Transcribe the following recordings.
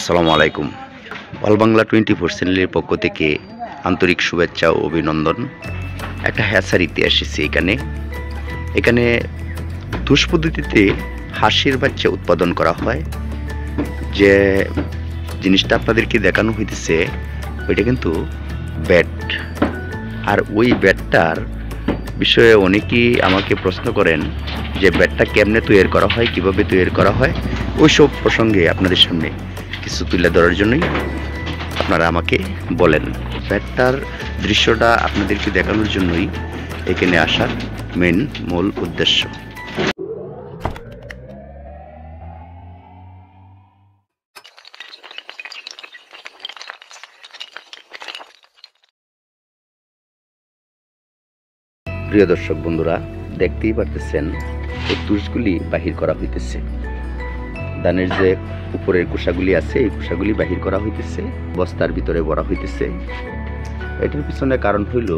আসসালামু আলাইকুম। অল বাংলা 24 চ্যানেলের পক্ষ থেকে আন্তরিক শুভেচ্ছা ও অভিনন্দন। একটা হ্যাচারিতে এসেছি। এখানে তুষ পদ্ধতিতে হাঁসের বাচ্চা উৎপাদন করা হয়। যে জিনিসটা আপনাদেরকে দেখানো হইতেছে ওইটা কিন্তু ব্যাট। আর ওই ব্যাটটার বিষয়ে অনেকেই আমাকে প্রশ্ন করেন যে ব্যাটটা কেমনে তৈরি করা হয়, কিভাবে তৈরি করা হয়, ওইসব প্রসঙ্গে আপনাদের সামনে কিছু তুলে ধরার জন্যই আপনারা আমাকে বলেন। ব্যাটটার দৃশ্যটা আপনাদেরকে দেখানোর জন্যই এখানে আসার মূল উদ্দেশ্য। প্রিয় দর্শক বন্ধুরা, দেখতেই পারতেছেন এই তুষগুলি বাহির করা হইতেছে। ধানের যে উপরের কুষাগুলি আছে এই কুষাগুলি বাহির করা হইতেছে, বস্তার ভিতরে ভরা হইতেছে। এটার পিছনে কারণ হইল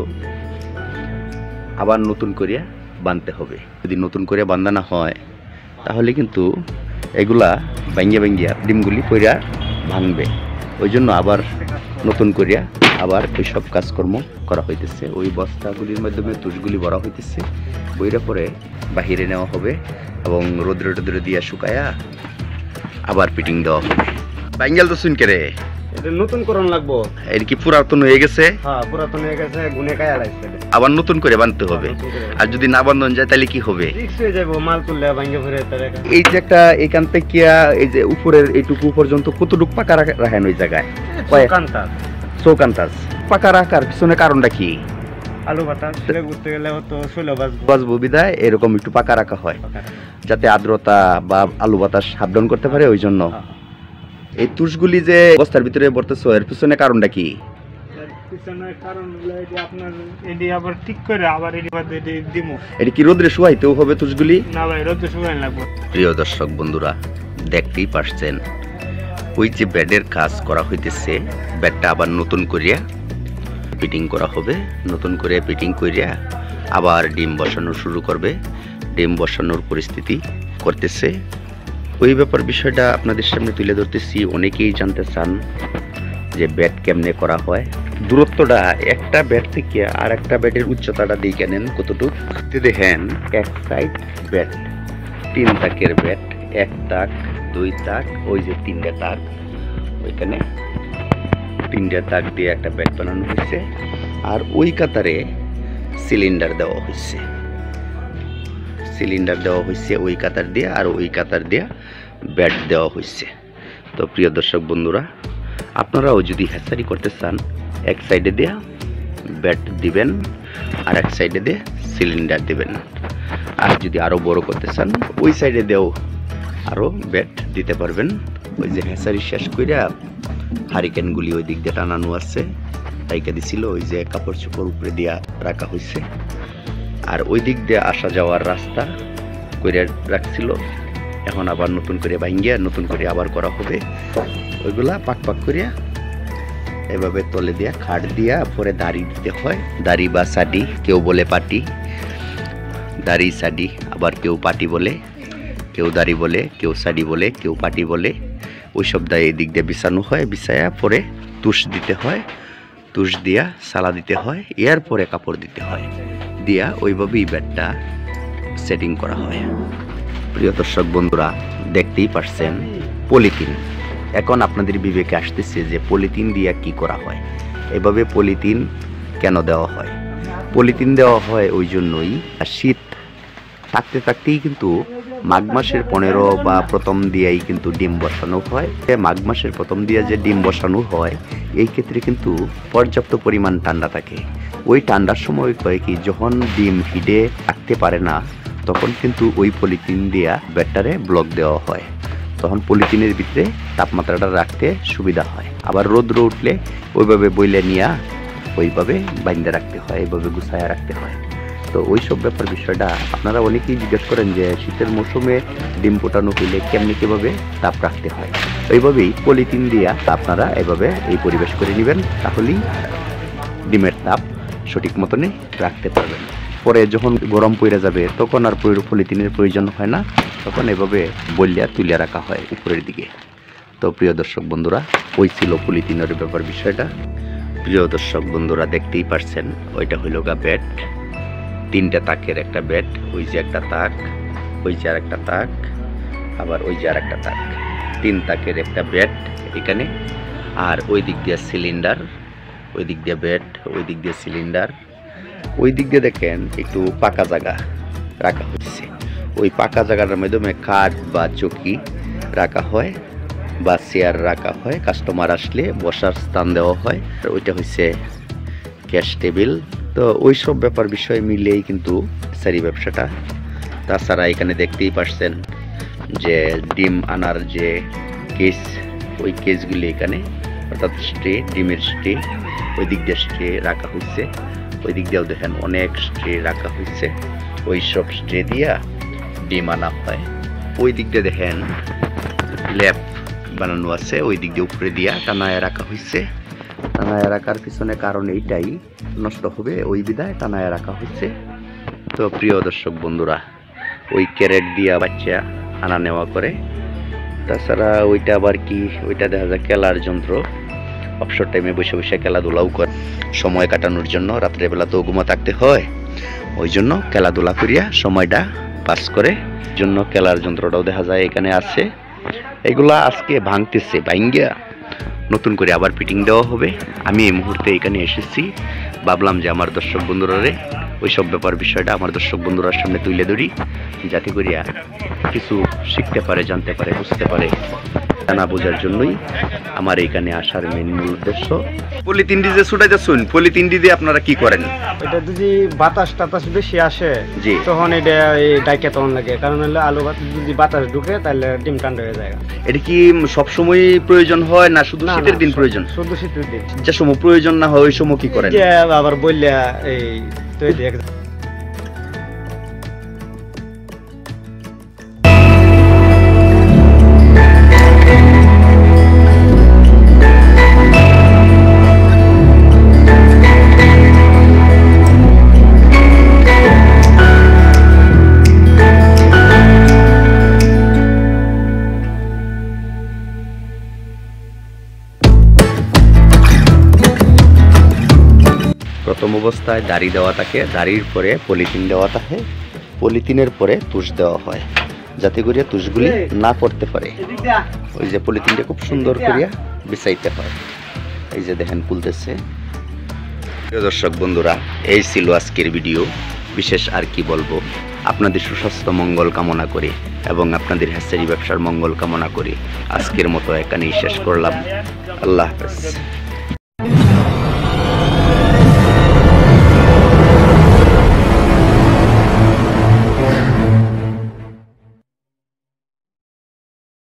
আবার নতুন করিয়া বাঁধতে হবে। যদি নতুন করে বাঁধা না হয় তাহলে কিন্তু এগুলা ভাঙ্গিয়া ডিমগুলি পইরা ভাঙবে। ওই জন্য আবার নতুন করিয়া আবার ওইসব কাজকর্ম করা হইতেছে। ওই বস্তাগুলির মাধ্যমে তুষগুলি ভরা হইতেছে, বইরা পরে বাহিরে নেওয়া হবে এবং রোদ্রে দিয়ে শুকায়া আবার ফিটিং দেওয়া হবে। বাঙ্গাল তো শুনকে রে এটা নতুন করণ লাগবো। এর কি পুরাতন হয়ে গেছে? হ্যাঁ, পুরাতন হয়ে গেছে, গুনে কায়া লাগছে। আবার নতুন করে বাঁধতে হবে। আর যদি না বাঁধন যায় তাহলে কি হবে? রিস্ক হয়ে যাবে, মাল তুললে ভাঙ্গে ফিরে। এই যে একটা এখান থেকে এই যে উপরের এইটুকু পর্যন্ত কতটুকু পাকা রাখেন ওই জায়গায়? চৌকান্তাস পাকা রাখার পিছনে কারণটা কি? আলু বাতাস ঘুরতে গেলে হতো ষোলো বাজবো বিদায় এরকম একটু পাকা রাখা হয় যাতে আর্দ্রতা বা আলু বাতাস হাফ ডাউন করতে পারে। ওই জন্য এই তুষগুলি যে বস্তার ভিতরে ভরতেছ এর পিছনে কারণটা কি? এটা কি রোদ্রে শুকাইতেও হবে তুষগুলি? না ভাই, রোদ্রে শুকাই লাগবে। প্রিয় দর্শক বন্ধুরা, দেখতেই পারছেন ওই যে ব্যাডের কাজ করা হইতেছে, ব্যাডটা আবার নতুন করিয়া ফিটিং করা হবে। নতুন করে ফিটিং করিয়া আবার ডিম বসানো শুরু করবে। ডিম বসানোর পরিস্থিতি করতেছে। ওই ব্যাপার বিষয়টা আপনাদের সামনে তুলে ধরতেছি। অনেকেই জানতে চান যে ব্যাট কেমনে করা হয়। দূরত্বটা একটা ব্যাট থেকে আর একটা ব্যাটের উচ্চতাটা দিয়ে নেন কতটুকু দেখেন। এক সাইড ব্যাট 3 তাকের ব্যাট, 1 তাক 2 তাক, ওই যে 3টে তাক, ওইখানে 3টে তাক দিয়ে একটা ব্যাট বানানো হয়েছে। আর ওই কাতারে সিলিন্ডার দেওয়া হয়েছে। ওই কাতার দিয়ে, আর ওই কাতার দিয়ে ব্যাট দেওয়া হয়েছে। তো প্রিয় দর্শক বন্ধুরা, আপনারাও যদি হ্যাচারি করতে চান এক সাইডে দিয়ে ব্যাট দিবেন আর এক সাইডে দিয়ে সিলিন্ডার দিবেন। আর যদি আরো বড় করতে চান ওই সাইডে দিয়েও আরো ব্যাট দিতে পারবেন। ওই যে হ্যাচারি শেষ কইরা হারিকেনগুলি ওই দিক দিয়ে টানানো আছে, রাইকা দিছিল, ওই যে কাপড় চোপড় উপরে দিয়া রাখা হয়েছে। আর ওই দিক দিয়ে আসা যাওয়ার রাস্তা করে রাখছিল। এখন আবার নতুন করে ভাঙ্গিয়া নতুন করে আবার করা হবে। ওইগুলা পাক করিয়া এভাবে তলে দিয়া খাট দিয়া পরে দাড়ি দিতে হয়। দাড়ি বা সাডি, কেউ বলে পাটি, দাড়ি সাডি, আবার কেউ পাটি বলে, কেউ দাড়ি বলে, কেউ সাডি বলে, কেউ পাটি বলে। ওইসব দায় এই দিক দিয়ে বিছানো হয়। বিছায়া পরে তুষ দিতে হয়, তুষ দিয়া সালা দিতে হয়, এর পরে কাপড় দিতে হয়, দিয়া ওইভাবেই ব্যাটটা সেটিং করা হয়। প্রিয় দর্শক বন্ধুরা, দেখতেই পারছেন পলিথিন। এখন আপনাদের বিবেকে আসতেছে যে পলিথিন দিয়া কি করা হয়। এভাবে পলিথিন কেন দেওয়া হয়? পলিথিন দেওয়া হয় ওই জন্যই, শীত থাকতেই কিন্তু মাঘ মাসের 15 বা প্রথম দিয়েই কিন্তু ডিম বসানো হয়। মাঘ মাসের প্রথম দিয়ে যে ডিম বসানো হয় এই ক্ষেত্রে কিন্তু পর্যাপ্ত পরিমাণ ঠান্ডা থাকে। ওই ঠান্ডার সময় কয় কি, যখন ডিম হিটে থাকতে পারে না তখন কিন্তু ওই পলিথিন দিয়া ব্যাটারে ব্লক দেওয়া হয়। তখন পলিথিনের ভিতরে তাপমাত্রাটা রাখতে সুবিধা হয়। আবার রোদ্র উঠলে ওইভাবে বইলে নিয়ে ওইভাবে বাইন্দা রাখতে হয়, এইভাবে গুছায়া রাখতে হয়। তো ওই সব ব্যাপার বিষয়টা আপনারা অনেকেই জিজ্ঞেস করেন যে শীতের মৌসুমে ডিম ফোটানো হইলে কিভাবে তাপ রাখতে হয়। ওইভাবেই পলিথিন দিয়া আপনারা এভাবে এই পরিবেশ করে নেবেন, তাহলেই ডিমের তাপ সঠিক মতনে রাখতে পারবেন। পরে যখন গরম পড়ে যাবে তখন আর পলিথিনের প্রয়োজন হয় না, তখন এভাবে বলিয়া তুলিয়া রাখা হয় উপরের দিকে। তো প্রিয় দর্শক বন্ধুরা, ওই ছিল পলিথিনের ব্যাপার বিষয়টা। প্রিয় দর্শক বন্ধুরা, দেখতেই পারছেন ওইটা হইল গা বেড, 3টা তাকের একটা বেড। ওই যে একটা তাক, ওই যে আর একটা তাক, আবার ওই যে আর একটা তাক, 3 তাকের একটা বেড এখানে। আর ওই দিক দিয়ে সিলিন্ডার, ওই দিক দিয়ে বেড, ওই দিক দিয়ে সিলিন্ডার। ওই দিক দিয়ে দেখেন একটু পাকা জায়গা রাখা হয়েছে। ওই পাকা জায়গাটার মাধ্যমে খাট বা চৌকি রাখা হয় বা চেয়ার রাখা হয়, কাস্টমার আসলে বসার স্থান দেওয়া হয়। আর ওইটা হচ্ছে ক্যাশ টেবিল। তো ওই সব ব্যাপার বিষয় মিলেই কিন্তু হ্যাচারি ব্যবসাটা। তাছাড়া এখানে দেখতেই পারছেন যে ডিম আনার যে কেস, ওই কেসগুলি এখানে, অর্থাৎ স্ট্রে, ডিমের স্ট্রে, ওই দিক দিয়ে স্ট্রে রাখা হয়েছে। ওই দিক দিয়েও দেখেন অনেক স্ট্রে রাখা হয়েছে, ওই সব স্ট্রে দিয়া ডিম আনা হয়। ওই দিক দিয়ে দেখেন ল্যাপ বানানো আছে, ওই দিক দিয়ে উপরে দিয়া টানায় রাখা হয়েছে। টানায় রাখার পিছনে কারণ এইটাই, নষ্ট হবে ওই বিধায় টানায় রাখা হয়েছে। তো প্রিয় দর্শক বন্ধুরা, ওই ক্যারেট দিয়া বাচ্চা আনা নেওয়া করে। তাছাড়া ওইটা আবার কি, ওইটা দেখা যায় খেলার যন্ত্র, অবসর টাইমে বসে বসে খেলাধুলাও করে সময় কাটানোর জন্য। রাত্রেবেলা তো ঘুমা থাকতে হয়, ওই জন্য খেলাধুলা করিয়া সময়টা পাস করে, জন্য খেলার যন্ত্রটাও দেখা যায় এখানে আছে। এগুলা আজকে ভাঙতেছে, ভাঙ্গিয়া নতুন করে আবার ফিটিং দেওয়া হবে। আমি এই মুহূর্তে এখানে এসেছি, ভাবলাম যে আমার দর্শক বন্ধুরারে ওই সব ব্যাপার বিষয়টা আমার দর্শক বন্ধুরার সামনে তুলে ধরি, যাতে করিয়া কিছু শিখতে পারে, জানতে পারে, বুঝতে পারে। জানা বোঝার জন্যই আমার এইখানে আসার মেন মূল উদ্দেশ্য। পলিথিন দিয়ে ছুটাইতেছুন, পলিথিন দিয়ে আপনারা কি করেন? এটা যদি বাতাস টাতাস বেশি আসে, জি, তখন এটা এই ডাইকে তখন লাগে। কারণ হলো আলু যদি বাতাস ঢুকে তাহলে ডিম ঠান্ডা হয়ে যায়। এটা কি সবসময় প্রয়োজন হয় না শুধু শীতের দিন প্রয়োজন? শুধু শীতের দিন। যে সময় প্রয়োজন না হয় ওই সময় কি করেন? যে আবার বললে এই তৈরি প্রথম অবস্থায় দাড়ি দেওয়া থাকে, দাড়ির পরে পলিথিন দেওয়া থাকে, পলিথিনের পরে তুষ দেওয়া হয়, যাতে করে তুষগুলি না পড়তে পারে। ওই যে পলিথিনটা খুব সুন্দর করিয়া বিছাইতে হয়। এই যে দেখেন খুলতেছে। প্রিয় দর্শক বন্ধুরা, এই ছিল আজকের ভিডিও। বিশেষ আর কি বলবো, আপনাদের সুস্বাস্থ্য মঙ্গল কামনা করি এবং আপনাদের হ্যাচারি ব্যবসার মঙ্গল কামনা করি আজকের মতো এখানেই শেষ করলাম। আল্লাহ হাফেজ।